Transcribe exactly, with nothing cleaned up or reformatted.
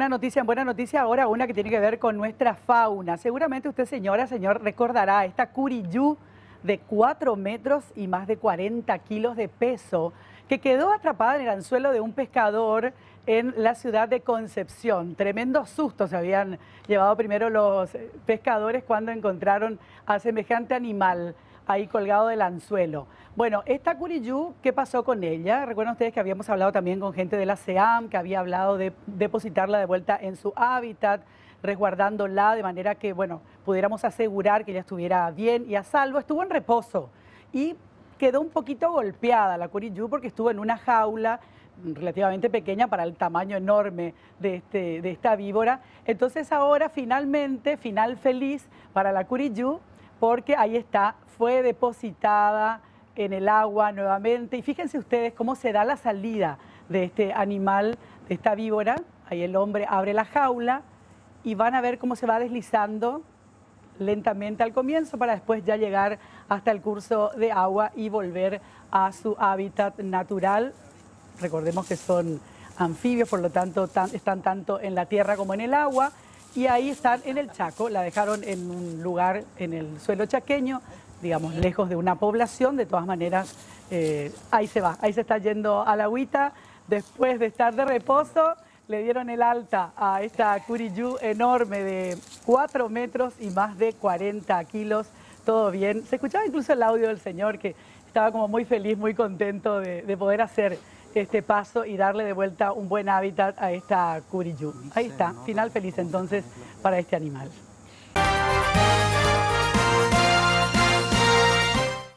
una noticia en buena noticia ahora, una que tiene que ver con nuestra fauna. Seguramente usted, señora, señor, recordará esta curiyú de cuatro metros y más de cuarenta kilos de peso, que quedó atrapada en el anzuelo de un pescador en la ciudad de Concepción. Tremendo susto se habían llevado primero los pescadores cuando encontraron a semejante animal ahí colgado del anzuelo. Bueno, esta curiyú, ¿qué pasó con ella? Recuerdan ustedes que habíamos hablado también con gente de la SEAM, que había hablado de depositarla de vuelta en su hábitat, resguardándola de manera que, bueno, pudiéramos asegurar que ella estuviera bien y a salvo. Estuvo en reposo y quedó un poquito golpeada la curiyú porque estuvo en una jaula relativamente pequeña para el tamaño enorme de, este, de esta víbora. Entonces ahora finalmente, final feliz para la curiyú, porque ahí está, fue depositada en el agua nuevamente. Y fíjense ustedes cómo se da la salida de este animal, de esta víbora. Ahí el hombre abre la jaula y van a ver cómo se va deslizando lentamente al comienzo para después ya llegar hasta el curso de agua y volver a su hábitat natural. Recordemos que son anfibios, por lo tanto tan, están tanto en la tierra como en el agua. Y ahí están en el Chaco, la dejaron en un lugar en el suelo chaqueño, digamos, lejos de una población. De todas maneras, eh, ahí se va, ahí se está yendo a la agüita. Después de estar de reposo, le dieron el alta a esta curiyú enorme de cuatro metros y más de cuarenta kilos. Todo bien. Se escuchaba incluso el audio del señor que estaba como muy feliz, muy contento de, de poder hacer este paso y darle de vuelta un buen hábitat a esta curiyú. Ahí está, final feliz entonces para este animal.